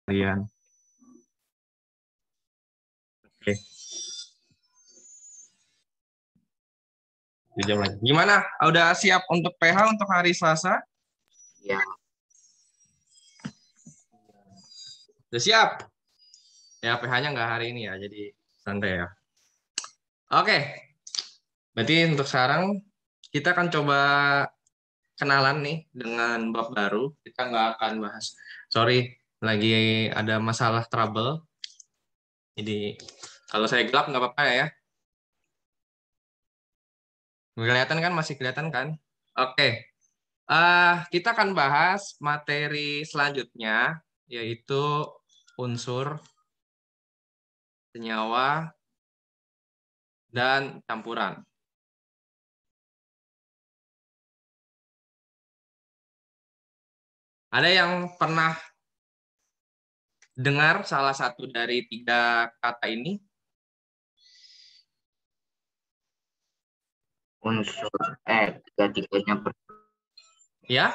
kalian. Oke, jam lagi. Gimana? Udah siap untuk PH untuk hari Selasa? Ya, Udah siap? Ya, PH-nya nggak hari ini ya, jadi santai ya. Oke, berarti untuk sekarang kita akan coba kenalan nih dengan bab baru. Kita nggak akan bahas. Sorry, lagi ada masalah trouble. Jadi kalau saya gelap nggak apa-apa ya. Kelihatan kan? Masih kelihatan kan? Oke. Kita akan bahas materi selanjutnya, yaitu unsur, senyawa, dan campuran. Ada yang pernah dengar salah satu dari tiga kata ini? unsur tiga-tiganya Ya?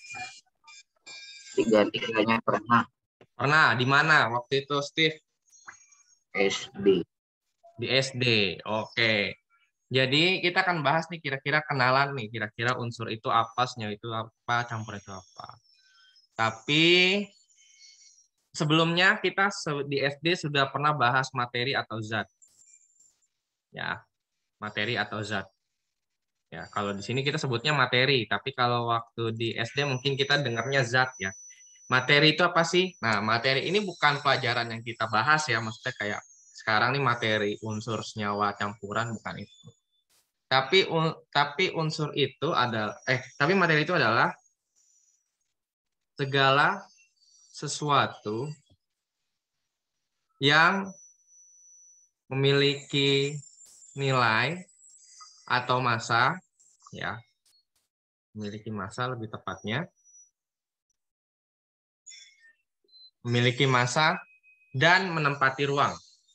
tiga-tiganya pernah Pernah. Di mana waktu itu, Steve? SD. Di SD. Oke. Jadi kita akan bahas nih kira-kira kenalan nih, kira-kira unsur itu apa, senyawa itu apa, campuran itu apa. Tapi sebelumnya kita di SD sudah pernah bahas materi atau zat. Ya, materi atau zat. Ya, kalau di sini kita sebutnya materi, tapi kalau waktu di SD mungkin kita dengarnya zat ya. Materi itu apa sih? Nah, materi ini bukan pelajaran yang kita bahas ya, maksudnya kayak sekarang nih materi unsur senyawa campuran bukan itu. Tapi unsur itu adalah tapi materi itu adalah segala sesuatu yang memiliki nilai atau massa ya, memiliki massa lebih tepatnya, memiliki massa dan menempati ruang.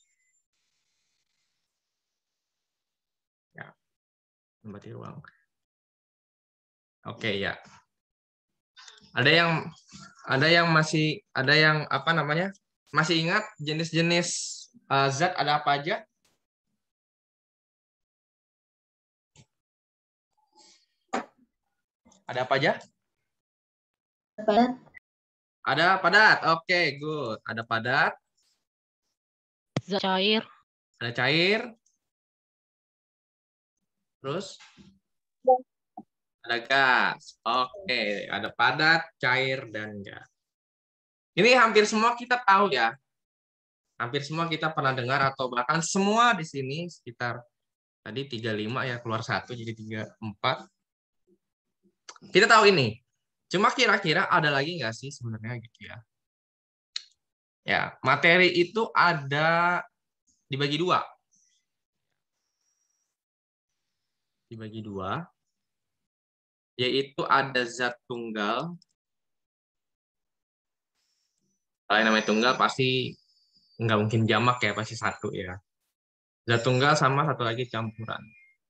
Ya, menempati ruang. Oke ya. Ada yang ada yang apa namanya? Masih ingat jenis-jenis zat ada apa aja? Ada apa aja? Padat. Ada padat. Oke, good. Ada padat, Zat cair. ada cair, terus ada gas. Oke, ada padat, cair, dan gas. Ini hampir semua kita tahu ya. Hampir semua kita pernah dengar atau bahkan semua di sini sekitar tadi 35 ya, keluar satu jadi 34. Kita tahu ini. Cuma kira-kira ada lagi nggak sih sebenarnya gitu ya? Ya, materi itu ada dibagi dua. Dibagi dua, yaitu ada zat tunggal. Kalau yang namanya tunggal pasti nggak mungkin jamak ya, pasti satu ya. Zat tunggal sama satu lagi campuran.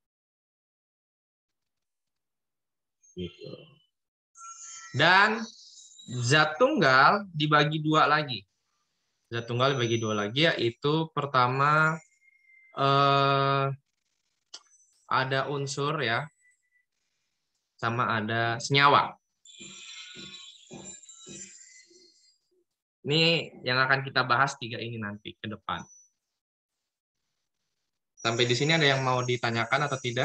Gitu. Dan zat tunggal dibagi dua lagi. Zat tunggal dibagi dua lagi yaitu pertama ada unsur ya, sama ada senyawa. Ini yang akan kita bahas tiga ini nanti ke depan. Sampai di sini ada yang mau ditanyakan atau tidak?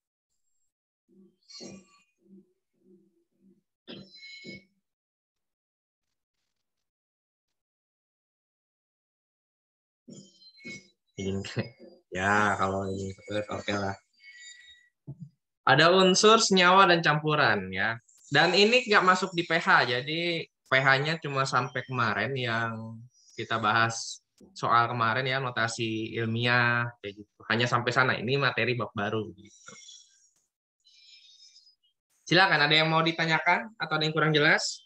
Ya, kalau ini oke lah. Ada unsur, senyawa, dan campuran ya. Dan ini nggak masuk di pH, jadi pH-nya cuma sampai kemarin yang kita bahas soal kemarin ya, notasi ilmiah kayak gitu. Hanya sampai sana. Ini materi bab baru gitu. Silakan, ada yang mau ditanyakan atau ada yang kurang jelas?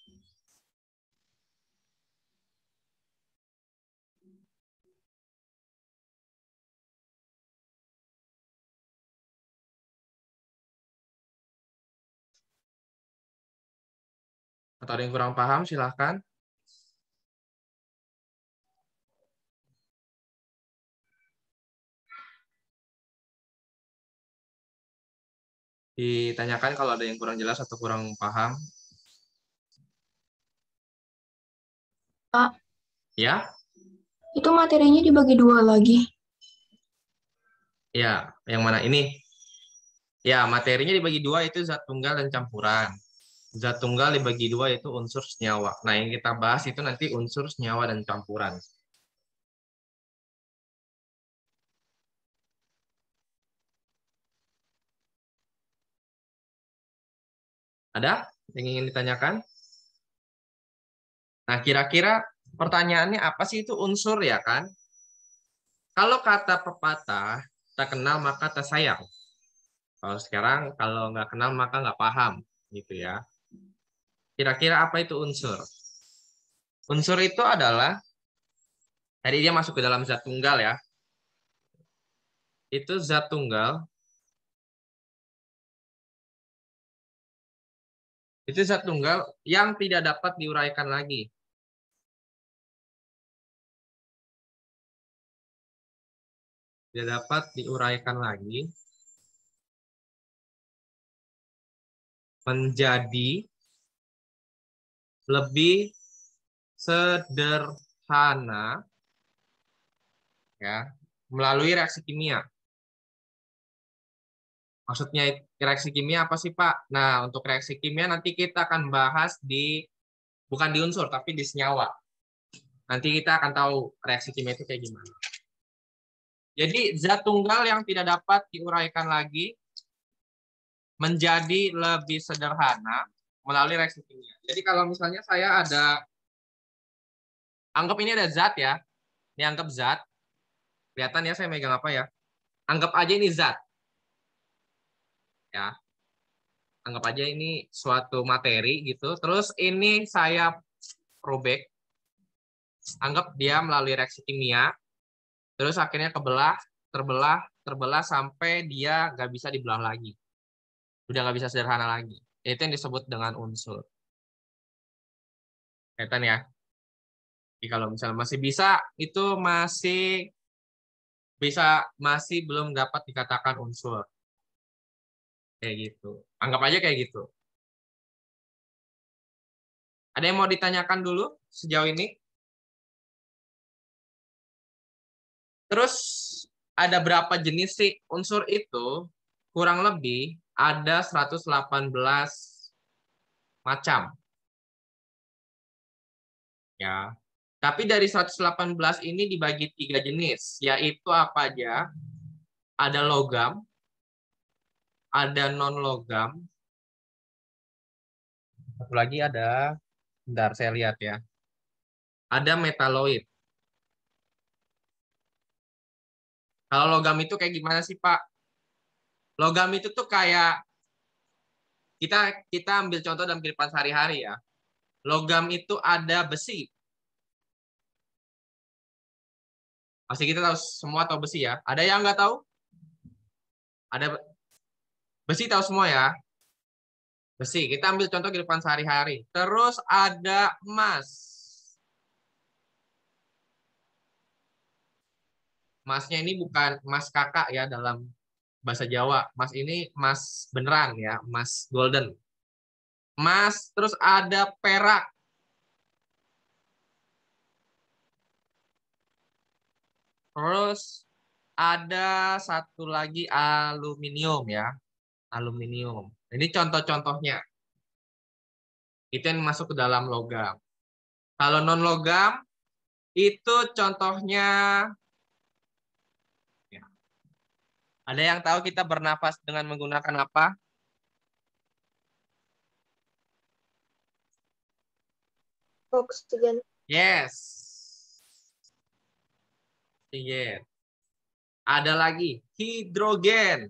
Atau ada yang kurang paham, silahkan. Ditanyakan kalau ada yang kurang jelas atau kurang paham. Pak, Ya, itu materinya dibagi dua lagi. ya, yang mana ini? Ya, materinya dibagi dua itu zat tunggal dan campuran. Zat tunggal dibagi dua itu unsur senyawa. Nah, yang kita bahas itu nanti unsur senyawa dan campuran. Ada yang ingin ditanyakan? Nah, kira-kira pertanyaannya apa sih itu unsur ya kan? Kalau kata pepatah, tak kenal maka tak sayang. Kalau sekarang, kalau nggak kenal maka nggak paham. Gitu ya. Kira-kira apa itu unsur? Unsur itu adalah, tadi dia masuk ke dalam zat tunggal ya. Itu zat tunggal. Itu zat tunggal yang tidak dapat diuraikan lagi. Tidak dapat diuraikan lagi menjadi lebih sederhana ya melalui reaksi kimia. Maksudnya reaksi kimia apa sih, Pak? Nah, untuk reaksi kimia nanti kita akan bahas bukan di unsur tapi di senyawa. Nanti kita akan tahu reaksi kimia itu kayak gimana. Jadi zat tunggal yang tidak dapat diuraikan lagi menjadi lebih sederhana melalui reaksi kimia. Jadi kalau misalnya saya anggap ini ada zat ya, ini anggap zat, kelihatan ya saya megang apa ya, anggap aja ini zat, ya, anggap aja ini suatu materi gitu, terus ini saya robek, anggap dia melalui reaksi kimia, terus akhirnya terbelah sampai dia nggak bisa dibelah lagi, udah nggak bisa sederhana lagi, itu yang disebut dengan unsur. Kelihatan ya. Jadi kalau misalnya masih bisa, itu masih belum dapat dikatakan unsur. Kayak gitu. Anggap aja kayak gitu. Ada yang mau ditanyakan dulu sejauh ini? Terus ada berapa jenis sih unsur itu? Kurang lebih ada 118 macam. Ya. Tapi dari 118 ini dibagi 3 jenis, yaitu apa aja? Ada logam, ada non-logam, satu lagi ada, bentar saya lihat ya. Ada metaloid. Kalau logam itu kayak gimana sih, Pak? Logam itu tuh kayak kita ambil contoh dalam kehidupan sehari-hari ya. Logam itu ada besi. Pasti kita tahu semua tahu besi ya. Ada yang nggak tahu? Ada besi tahu semua ya. Besi. Kita ambil contoh kehidupan sehari-hari. Terus ada emas. Emasnya ini bukan emas kakak ya dalam bahasa Jawa. Emas ini emas beneran ya, emas golden. Emas, terus ada perak. Terus ada satu lagi aluminium ya. Aluminium. Ini contoh-contohnya. Itu yang masuk ke dalam logam. Kalau non-logam, itu contohnya. Ya. Ada yang tahu kita bernafas dengan menggunakan apa? Oksigen. Yes. Oksigen. Ada lagi hidrogen.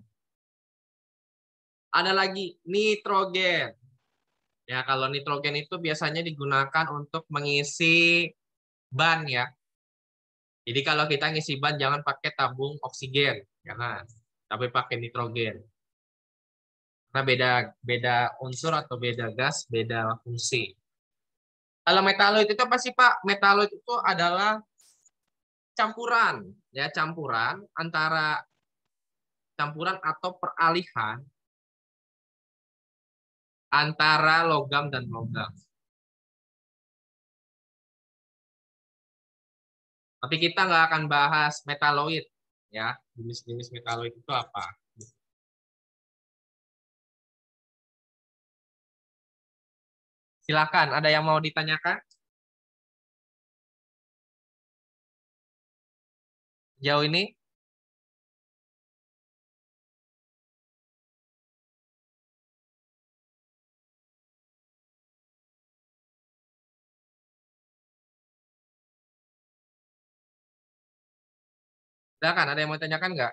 Ada lagi nitrogen. Ya, kalau nitrogen itu biasanya digunakan untuk mengisi ban ya. Jadi kalau kita ngisi ban jangan pakai tabung oksigen, jangan. Tapi pakai nitrogen. Karena beda unsur atau beda gas, beda fungsi. Kalau metaloid itu apa sih, Pak? Metaloid itu adalah campuran, ya campuran atau peralihan antara logam dan logam. Tapi kita nggak akan bahas metaloid, ya. Jenis-jenis metaloid itu apa? Silakan, ada yang mau ditanyakan? Jauh ini? Silakan, ada yang mau ditanyakan nggak?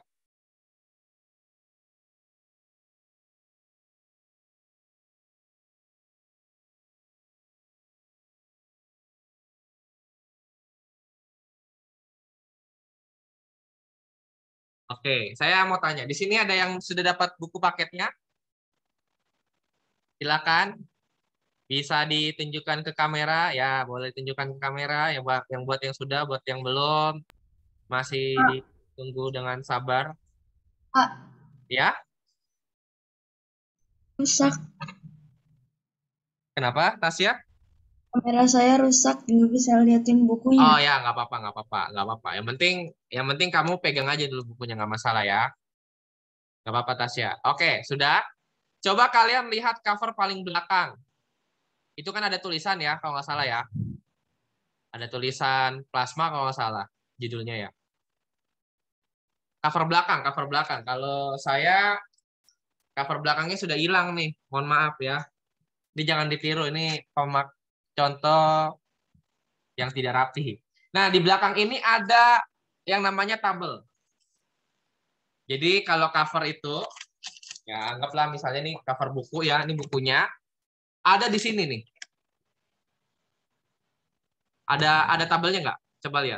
Oke, saya mau tanya. Di sini ada yang sudah dapat buku paketnya? Silakan. Bisa ditunjukkan ke kamera, ya boleh ditunjukkan ke kamera. Yang buat yang sudah, buat yang belum, masih ditunggu dengan sabar. Pak, Ya, rusak. kenapa, Tasya? Kamera saya rusak, nggak bisa liatin bukunya. Oh ya, nggak apa-apa, nggak apa-apa, nggak apa-apa. Yang penting kamu pegang aja dulu bukunya, nggak masalah ya. Nggak apa-apa, Tasya. Oke, sudah. Coba kalian lihat cover paling belakang. Itu kan ada tulisan ya, kalau nggak salah ya. Ada tulisan plasma kalau nggak salah judulnya ya. Cover belakang, cover belakang. Kalau saya cover belakangnya sudah hilang nih. Mohon maaf ya. Ini jangan ditiru. Ini contoh yang tidak rapi. Nah, di belakang ini ada yang namanya tabel. Jadi kalau cover itu, ya anggaplah misalnya nih cover buku ya, ini bukunya. Ada di sini nih. Ada tabelnya nggak? Coba lihat.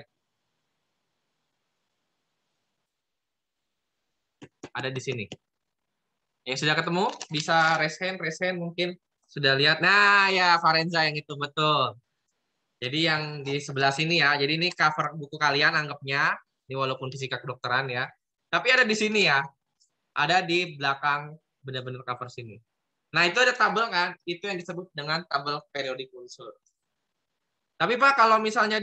Ada di sini. Yang sudah ketemu, bisa raise hand mungkin sudah lihat. Nah, ya Farenza yang itu betul. Jadi yang di sebelah sini ya. Jadi ini cover buku kalian anggapnya. Ini walaupun fisika kedokteran ya. Tapi ada di sini ya. Ada di belakang benar-benar cover sini. Nah, itu ada tabel kan? Itu yang disebut dengan tabel periodik unsur. Tapi Pak, kalau misalnya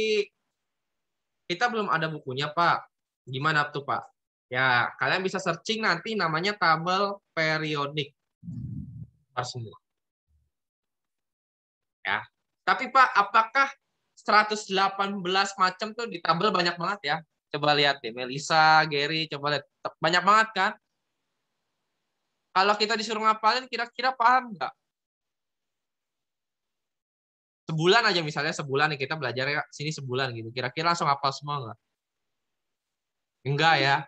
kita belum ada bukunya, Pak. Gimana tuh, Pak? Ya, kalian bisa searching nanti namanya tabel periodik semua. Ya. Tapi Pak, apakah 118 macam tuh di tabel banyak banget ya? Coba lihat deh, Melisa, Gary, coba lihat. Banyak banget kan? Kalau kita disuruh ngapalin, kira-kira paham nggak? Sebulan aja misalnya, sebulan nih kita belajar ya, sini sebulan gitu. Kira-kira langsung hafal semua nggak? Enggak ya.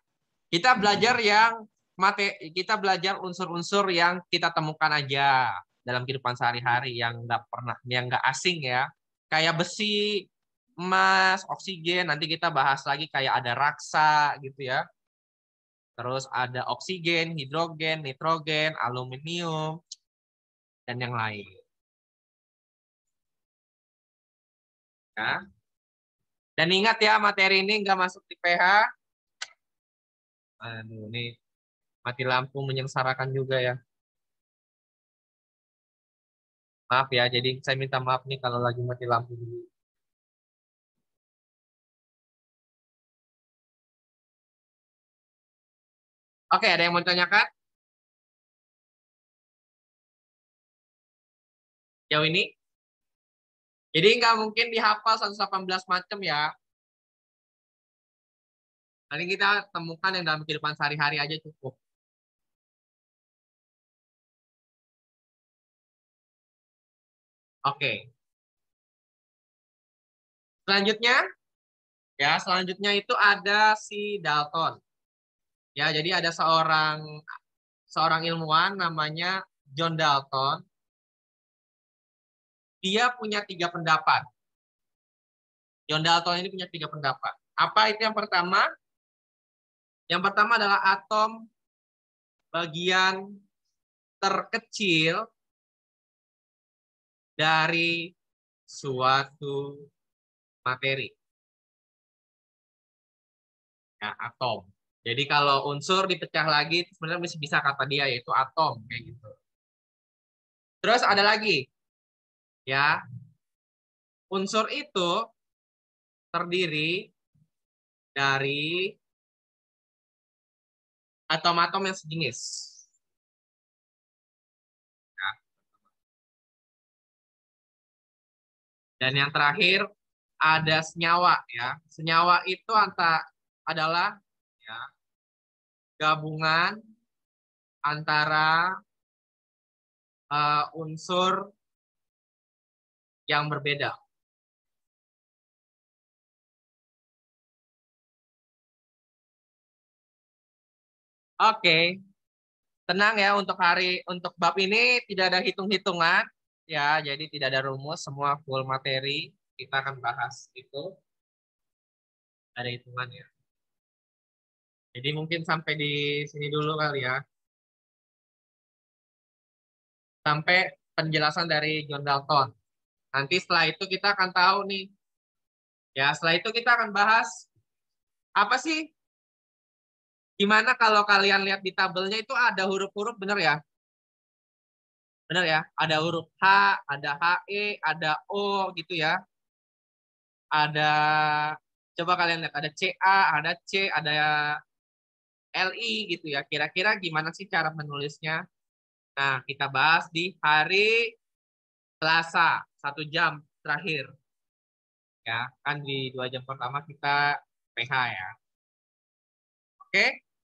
Kita belajar unsur-unsur yang kita temukan aja dalam kehidupan sehari-hari yang nggak asing ya. Kayak besi, emas, oksigen, nanti kita bahas lagi kayak ada raksa gitu ya. Terus ada oksigen, hidrogen, nitrogen, aluminium, dan yang lain. Ya. Dan ingat ya, materi ini nggak masuk di PH. Aduh, ini mati lampu menyengsarakan juga ya. Maaf ya, jadi saya minta maaf nih kalau lagi mati lampu dulu. Oke, ada yang mau ditanyakan? Jauh ini? Jadi nggak mungkin dihafal 118 macam ya. Nanti kita temukan yang dalam kehidupan sehari-hari aja cukup. Oke. Selanjutnya itu ada si Dalton. Ya, jadi ada seorang ilmuwan namanya John Dalton. Dia punya 3 pendapat. John Dalton ini punya 3 pendapat. Apa itu yang pertama? Yang pertama adalah atom bagian terkecil dari suatu materi. Ya, atom. Jadi kalau unsur dipecah lagi, sebenarnya bisa kata dia yaitu atom kayak gitu. Terus ada lagi, ya. Unsur itu terdiri dari atom-atom yang sejenis. Ya. Dan yang terakhir ada senyawa, ya. Senyawa itu adalah ya, gabungan antara unsur yang berbeda. Oke, tenang ya untuk bab ini tidak ada hitung-hitungan ya, jadi tidak ada rumus, semua full materi kita akan bahas itu. Ada hitungannya. Jadi mungkin sampai di sini dulu kali ya. Sampai penjelasan dari John Dalton. Nanti setelah itu kita akan tahu nih. Ya, setelah itu kita akan bahas apa sih? Gimana kalau kalian lihat di tabelnya itu ada huruf-huruf, benar ya? Benar ya? Ada huruf H, ada HE, ada O gitu ya. Ada, coba kalian lihat, ada CA, ada C, ada LI gitu ya. Kira-kira gimana sih cara menulisnya? Nah, kita bahas di hari Selasa, 1 jam terakhir. Ya, kan di 2 jam pertama kita PH ya. Oke?